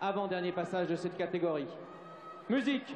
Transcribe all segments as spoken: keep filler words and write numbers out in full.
avant-dernier passage de cette catégorie. Musique.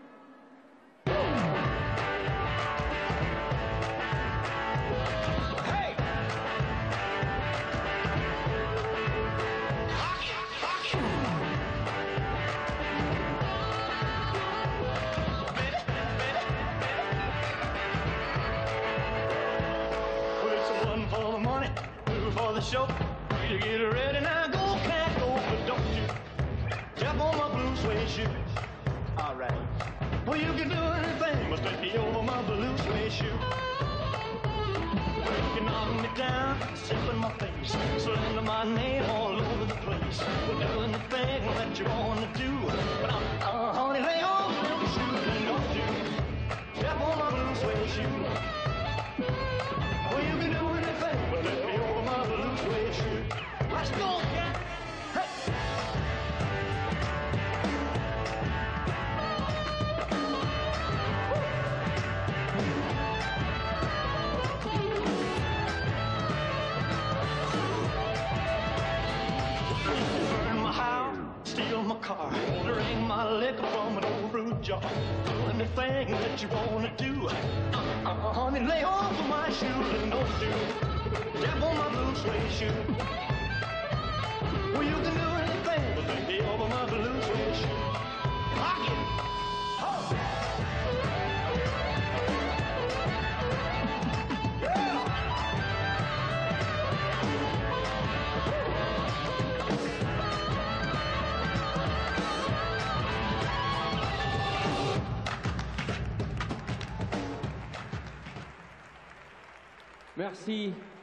For the show, you get ready now, go, cat, go, but don't you step on my blue suede shoes. All right. Well, you can do anything but take me over my blue suede shoes. Well, you can knock me down, sip in my face, slander my name all over the place. Well, do anything that you wanna do, but I'm, uh, honey, lay on my shoes and don't you step on my blue suede shoes. Well, you can do anything but take me over my blue suede shoes. Let's go, cat. Hey. Burn my house, steal my car, drink my liquor from an old brew jar. Do anything that you wanna do. Uh, uh, honey, lay off of my shoes and don't do step on my blue suede shoe. Well, you can do anything but take me over my blue suede shoe. Rock it! Oh! Yeah! Merci.